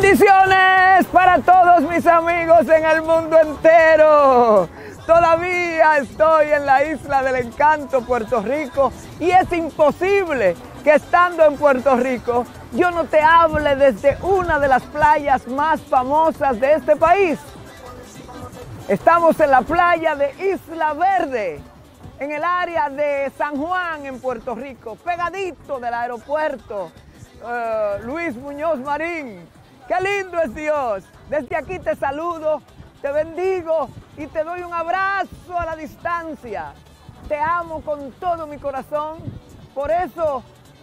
Bendiciones para todos mis amigos en el mundo entero. Todavía estoy en la Isla del Encanto, Puerto Rico, y es imposible que estando en Puerto Rico yo no te hable desde una de las playas más famosas de este país. Estamos en la playa de Isla Verde, en el área de San Juan, en Puerto Rico, pegadito del aeropuerto Luis Muñoz Marín. ¡Qué lindo es Dios! Desde aquí te saludo, te bendigo y te doy un abrazo a la distancia. Te amo con todo mi corazón, por eso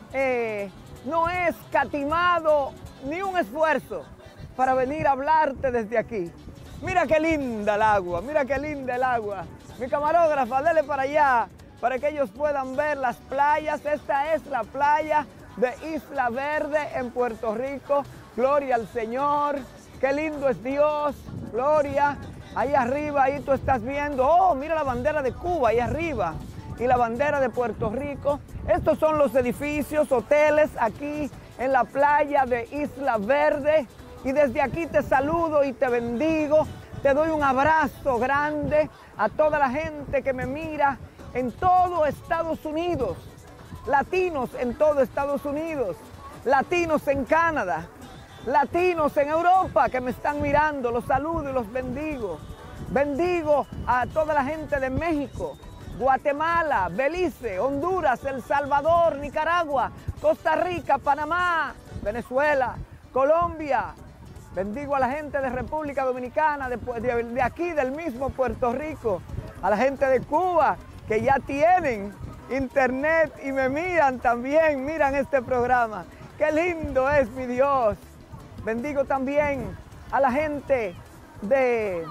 no he escatimado ni un esfuerzo para venir a hablarte desde aquí. Mira qué linda el agua, mira qué linda el agua. Mi camarógrafa, dale para allá, para que ellos puedan ver las playas. Esta es la playa de Isla Verde en Puerto Rico. Gloria al Señor, qué lindo es Dios, gloria. Ahí arriba, ahí tú estás viendo, oh, mira la bandera de Cuba ahí arriba y la bandera de Puerto Rico. Estos son los edificios, hoteles aquí en la playa de Isla Verde. Y desde aquí te saludo y te bendigo, te doy un abrazo grande a toda la gente que me mira en todo Estados Unidos, latinos en todo Estados Unidos, latinos en Canadá, latinos en Europa que me están mirando, los saludo y los bendigo. Bendigo a toda la gente de México, Guatemala, Belice, Honduras, El Salvador, Nicaragua, Costa Rica, Panamá, Venezuela, Colombia. Bendigo a la gente de República Dominicana, de aquí del mismo Puerto Rico, a la gente de Cuba que ya tienen internet y me miran también, miran este programa. ¡Qué lindo es mi Dios! Bendigo también a la gente de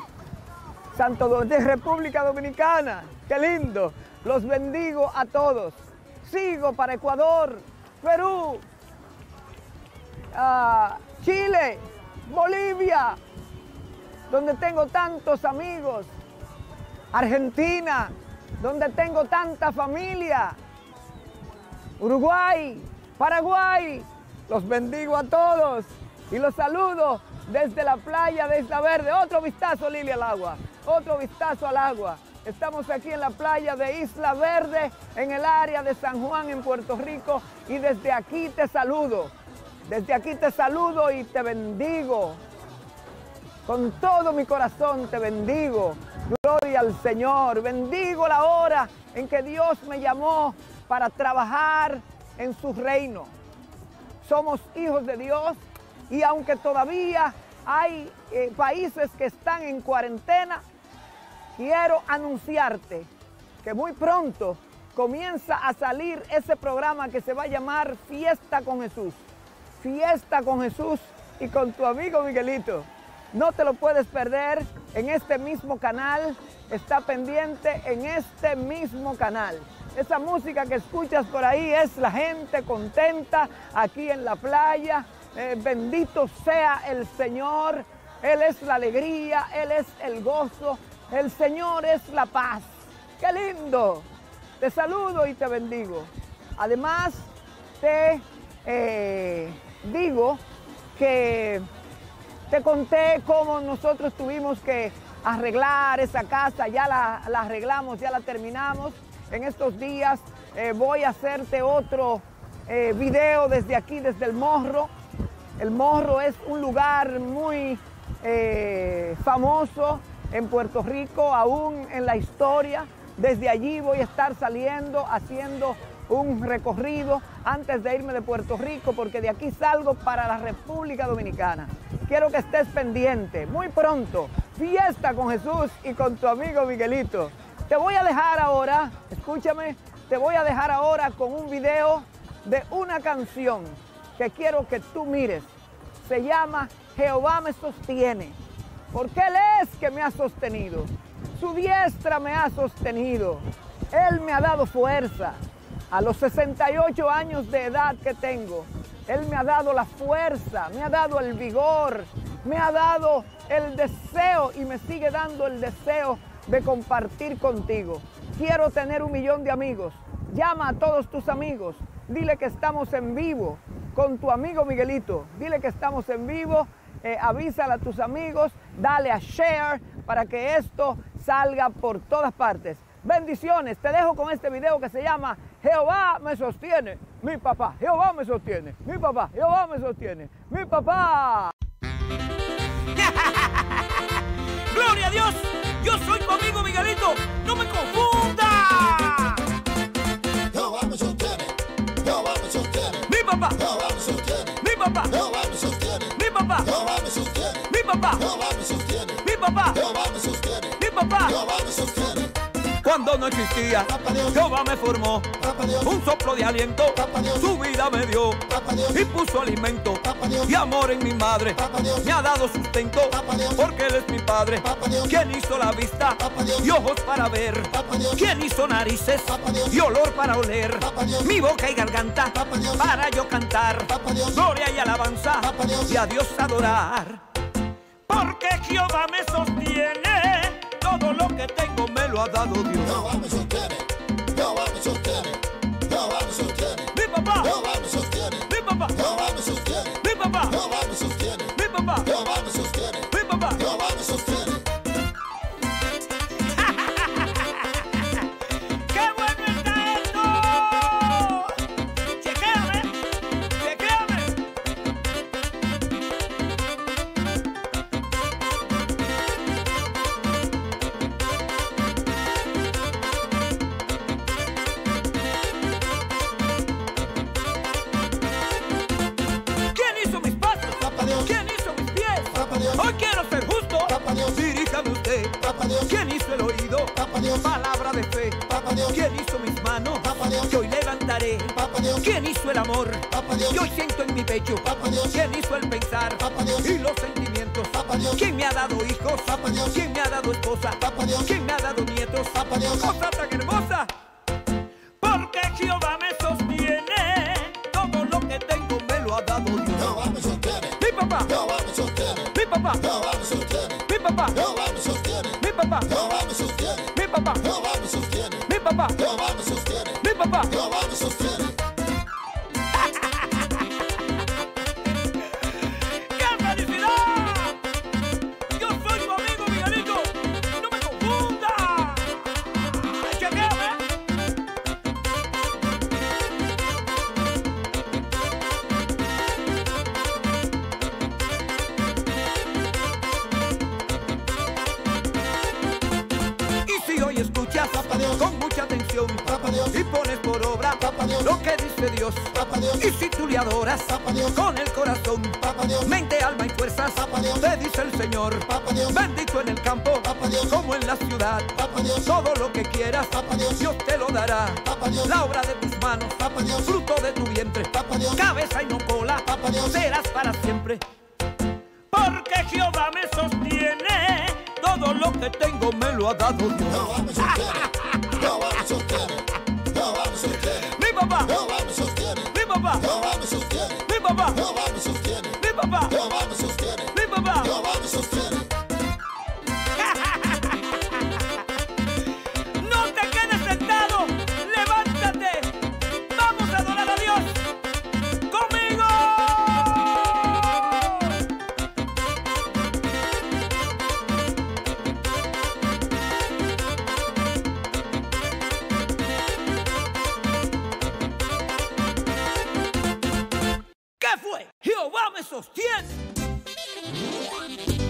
República Dominicana. ¡Qué lindo! Los bendigo a todos. Sigo para Ecuador, Perú, Chile, Bolivia, donde tengo tantos amigos. Argentina, donde tengo tanta familia. Uruguay, Paraguay. Los bendigo a todos y los saludo desde la playa de Isla Verde. Otro vistazo, Lili, al agua. Otro vistazo al agua. Estamos aquí en la playa de Isla Verde, en el área de San Juan, en Puerto Rico. Y desde aquí te saludo. Desde aquí te saludo y te bendigo. Con todo mi corazón te bendigo. Gloria al Señor. Bendigo la hora en que Dios me llamó para trabajar en su reino. Somos hijos de Dios y aunque todavía hay países que están en cuarentena, quiero anunciarte que muy pronto comienza a salir ese programa que se va a llamar Fiesta con Jesús. Fiesta con Jesús y con tu amigo Miguelito. No te lo puedes perder en este mismo canal. Está pendiente en este mismo canal. Esa música que escuchas por ahí es la gente contenta aquí en la playa. Bendito sea el Señor. Él es la alegría, Él es el gozo. El Señor es la paz. ¡Qué lindo! Te saludo y te bendigo. Además, te digo que te conté cómo nosotros tuvimos que arreglar esa casa. Ya la arreglamos, ya la terminamos. En estos días voy a hacerte otro video desde aquí, desde El Morro. El Morro es un lugar muy famoso en Puerto Rico, aún en la historia. Desde allí voy a estar saliendo, haciendo un recorrido antes de irme de Puerto Rico, porque de aquí salgo para la República Dominicana. Quiero que estés pendiente. Muy pronto, Fiesta con Jesús y con tu amigo Miguelito. Te voy a dejar ahora, escúchame, te voy a dejar ahora con un video de una canción que quiero que tú mires. Se llama Jehová me sostiene, porque Él es que me ha sostenido. Su diestra me ha sostenido. Él me ha dado fuerza. A los 68 años de edad que tengo, Él me ha dado la fuerza, me ha dado el vigor, me ha dado el deseo y me sigue dando el deseo de compartir contigo. Quiero tener 1 millón de amigos. Llama a todos tus amigos. Dile que estamos en vivo con tu amigo Miguelito. Dile que estamos en vivo avísale a tus amigos, dale a share para que esto salga por todas partes. Bendiciones, te dejo con este video que se llama Jehová me sostiene, mi papá, Jehová me sostiene, mi papá, Jehová me sostiene, mi papá. ¡Gloria a Dios! Yo soy tu amigo Miguelito, no me confunda. Jehová me sostiene, Jehová me sostiene, Mi papá, Jehová me sostiene, mi papá, Jehová me sostiene, mi papá, Jehová me sostiene, mi papá, Jehová me sostiene, mi papá, Jehová me sostiene, mi papá. Jehová me sostiene. Cuando no existía, Papá Dios, Jehová me formó. Papá Dios, Un soplo de aliento, Papá Dios, su vida me dio Papá Dios, y puso alimento Papá Dios, y amor en mi madre. Papá Dios, Me ha dado sustento Papá Dios, porque Él es mi Padre. Papá Dios, ¿Quién hizo la vista Papá Dios, y ojos para ver? Papá Dios, ¿Quién hizo narices Papá Dios, y olor para oler? Papá Dios, Mi boca y garganta Papá Dios, para yo cantar Papá Dios, gloria y alabanza Papá Dios, y a Dios adorar. Porque Jehová me sostiene, todo lo que tengo me lo ha dado Dios. Jehová me sostiene, Jehová me sostiene, Jehová me sostiene, Mi papá, Jehová me sostiene, mi papá, Jehová me sostiene, mi papá, Jehová me sostiene, mi papá, Jehová me sostiene, mi papá. Jehová me sostiene. ¡Qué bueno está esto! ¡Chequéame! ¡Chequéame! ¿Quién hizo mis pasos? Papá Dios, ¿Quién hizo mis pies? Papá Dios, Hoy quiero ser justo. Papá Dios, Diríjame usted. Papá Dios, ¿Quién hizo el oído? Papá Dios, Palabra de fe. Papá Dios, ¿Quién hizo mis manos? Papá Dios, Que hoy levantaré. Papá Dios, ¿Quién hizo el amor? Papá Dios, Que hoy siento en mi pecho. Papá Dios, ¿Quién hizo el pensar? Papá Dios, Y los sentimientos. Papá Dios, ¿Quién me ha dado hijos? Papá Dios, ¿Quién me ha dado esposa? Papá Dios, ¿Quién me ha dado nietos? Papá Dios, Cosa tan hermosa. Porque Jehová me sostiene. Todo lo que tengo me lo ha dado Dios. Jehová me sostiene, Mi papá, Jehová me sostiene, mi papá, Jehová me sostiene, mi papá, Jehová me sostiene, mi papá, Jehová me sostiene, mi papá, Jehová me sostiene, mi papá, Jehová me sostiene, mi papá. Jehová me sostiene. ¡Qué felicidad! Yo soy tu amigo Miguelito. No me confunda. Chequéame. Y si hoy escuchas Papá Dios, con mucha atención Papá Dios, y pones por obra Papá Dios, lo que dice Dios, Papá Dios, y si tú le adoras Papá Dios, con el corazón, Papá Dios, mente, alma y fuerzas, Papá Dios, te dice el Señor, Papá Dios, bendito en el campo Papá Dios, como en la ciudad. Papá Dios, Todo lo que quieras, Papá Dios, Dios te lo dará. Papá Dios, La obra de tus manos, Papá Dios, fruto de tu vientre, Papá Dios, cabeza y no cola, Papá Dios, serás para siempre. Porque Jehová me sostiene, todo lo que tengo me lo ha dado Dios. Jehová me sostiene, Jehová me sostiene, Jehová me sostiene, Mi papá, Jehová me sostiene, mi papá, Jehová me sostiene, mi papá, Jehová me sostiene, mi papá, Jehová me sostiene, mi papá. Jehová me sostiene. No te quedes sentado, levántate, vamos a adorar a Dios conmigo. ¿Qué fue? Jehová me sostiene.